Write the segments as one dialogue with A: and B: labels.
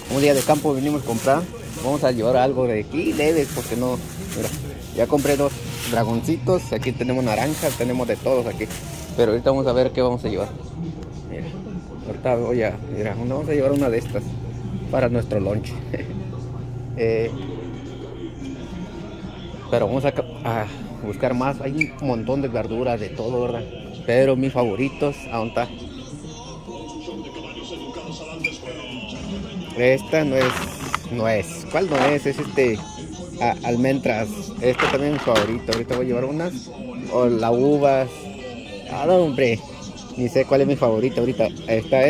A: Un día de campo venimos a comprar. Vamos a llevar algo de aquí leves porque no, mira, ya compré 2 dragoncitos, aquí tenemos naranjas, tenemos de todos aquí. Pero ahorita vamos a ver qué vamos a llevar. Mira, ahorita mira, vamos a llevar una de estas para nuestro lunch. Pero vamos a buscar más. Hay un montón de verduras, de todo, ¿verdad? Pero mis favoritos, ¿a dónde está? Esta no es. ¿Cuál no es? Es almendras. Este también es mi favorito. Ahorita voy a llevar unas. O las uvas. Ah, no, hombre. Ni sé cuál es mi favorita ahorita. Está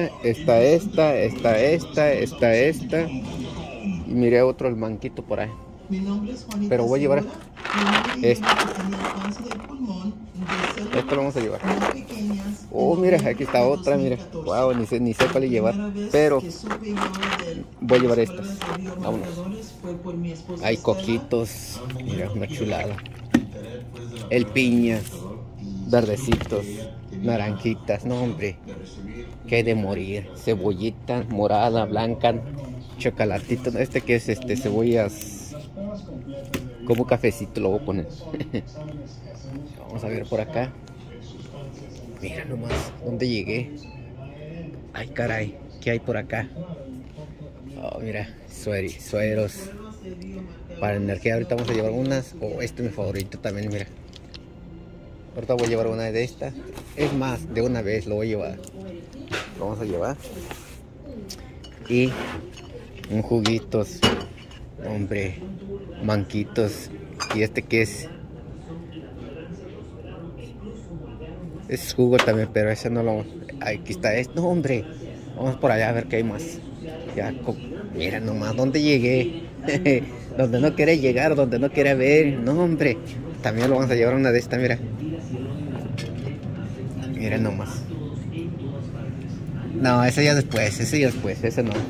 A: esta. Y miré otro, el manquito por ahí. Pero voy a llevar este. Esto lo vamos a llevar. Oh, mira, aquí está otra, mira. Wow, ni sé cuál llevar. Pero voy a llevar estas. Vámonos. Hay coquitos. Mira, una chulada. El piña. Verdecitos. Naranjitas. No, hombre. Que de morir. Cebollita morada, blanca. Chocolatito. Este que es cebollas. Como cafecito lo voy a poner. Vamos a ver por acá. Mira nomás dónde llegué. Ay, caray, ¿qué hay por acá? Oh, mira, sueros para energía. Ahorita vamos a llevar unas. Oh, este es mi favorito también, mira. Ahorita voy a llevar una de estas. Es más, de una vez lo voy a llevar. Lo vamos a llevar. Y un juguitos. Hombre, manquitos. Y este que es jugo también, pero ese no lo... Aquí está esto, no, hombre. Vamos por allá a ver qué hay más. Ya, mira nomás dónde llegué. Donde no quiere llegar, donde no quiere ver. No, hombre. También lo vamos a llevar una de estas, mira. Mira nomás. No, ese ya después, ese no.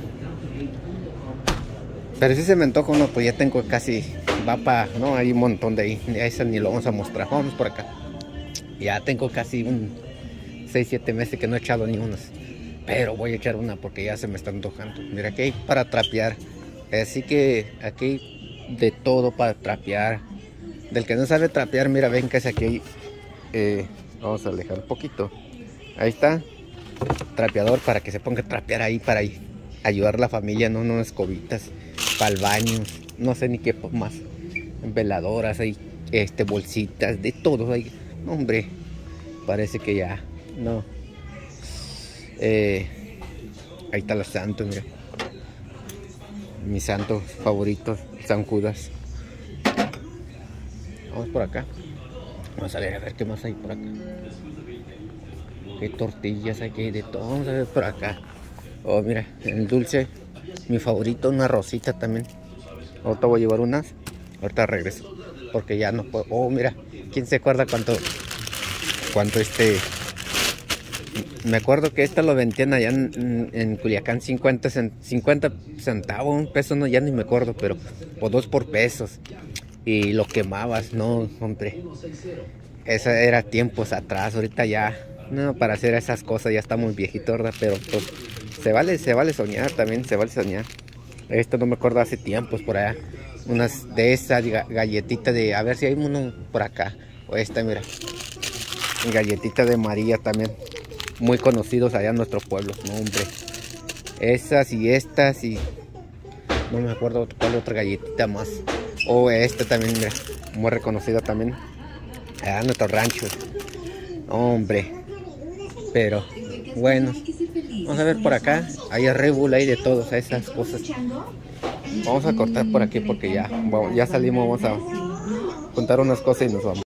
A: Pero si se me antoja uno, pues ya tengo casi... Va para... No, hay un montón de ahí. Ese ni lo vamos a mostrar. Vamos por acá. Ya tengo casi un 6-7 meses que no he echado ni unas. Pero voy a echar una porque ya se me está antojando. Mira, aquí hay para trapear. Así que aquí hay de todo para trapear. Del que no sabe trapear, mira, ven que es aquí hay... vamos a alejar un poquito. Ahí está. Trapeador para que se ponga a trapear ahí para ayudar a la familia, no unas escobitas. Para el baño. No sé ni qué más. Veladoras, hay bolsitas, de todo. Hay, hombre, parece que ya no. Ahí está los santos, mira. Mis santos favoritos, San Judas. Vamos por acá. Vamos a ver qué más hay por acá. Qué tortillas hay, que de todo. Vamos a ver por acá. Oh, mira, el dulce, mi favorito, una rosita también. Ahorita voy a llevar unas. Ahorita regreso. Porque ya no puedo. Oh, mira, ¿quién se acuerda cuánto me acuerdo que lo vendían allá en Culiacán 50 centavos, un peso, no, ya ni me acuerdo, pero o 2 por pesos. Y lo quemabas, no, hombre. Eso era tiempos atrás, ahorita ya, no, para hacer esas cosas ya está muy viejito, ¿verdad? Pero pues se vale soñar también, se vale soñar. Esto no me acuerdo hace tiempos por allá. Unas de esas galletitas de, a ver si hay uno por acá. O esta, mira. Galletita de María también. Muy conocidos allá en nuestro pueblo, no, hombre. Esas y estas y... No me acuerdo cuál otra galletita más. O esta también, mira. Muy reconocida también. Allá en nuestro rancho. Hombre. Pero, bueno. Vamos a ver por acá. Hay Red Bull, hay de todas esas cosas. Vamos a cortar por aquí porque ya salimos. Vamos a contar unas cosas y nos vamos.